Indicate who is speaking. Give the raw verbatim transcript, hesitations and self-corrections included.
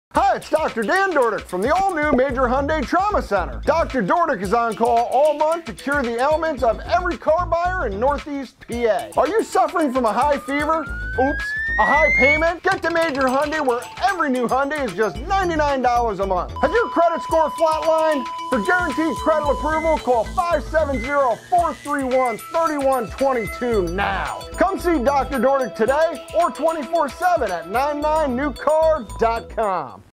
Speaker 1: Hi, it's Doctor Dan Dortic from the all-new Major Hyundai Trauma Center. Doctor Dortic is on call all month to cure the ailments of every car buyer in Northeast P A. Are you suffering from a high fever? Oops, a high payment? Get to Major Hyundai, where every new Hyundai is just ninety-nine dollars a month. Has your credit score flatlined? For guaranteed credit approval, call five seven zero, four three one, three one two two now. Come see Doctor Dortic today or twenty-four seven at nine nine new car dot com.